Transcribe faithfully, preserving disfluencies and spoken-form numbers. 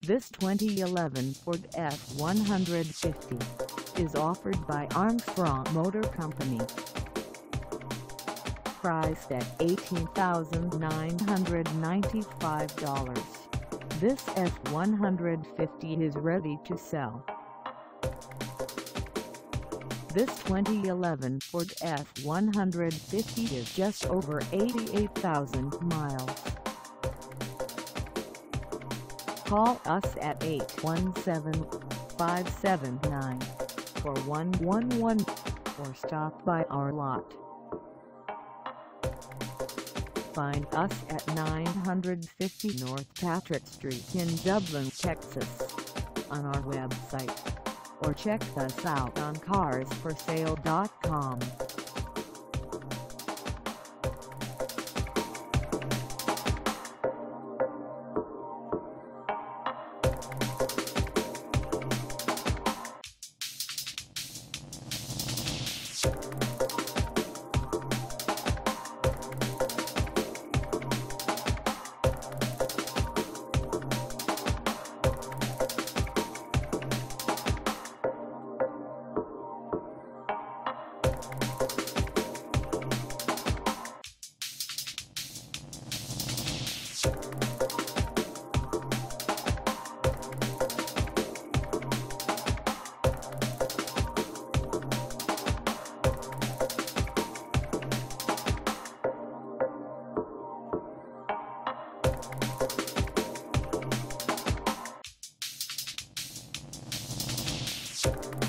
This twenty eleven Ford F one fifty is offered by Armstrong Motor Company. Priced at eighteen thousand nine hundred ninety-five dollars, this F one fifty is ready to sell. This twenty eleven Ford F one fifty is just over eighty-eight thousand miles. Call us at eight one seven, five seven nine, four one one one or stop by our lot. Find us at nine fifty North Patrick Street in Dublin, Texas, on our website, or check us out on cars for sale dot com. You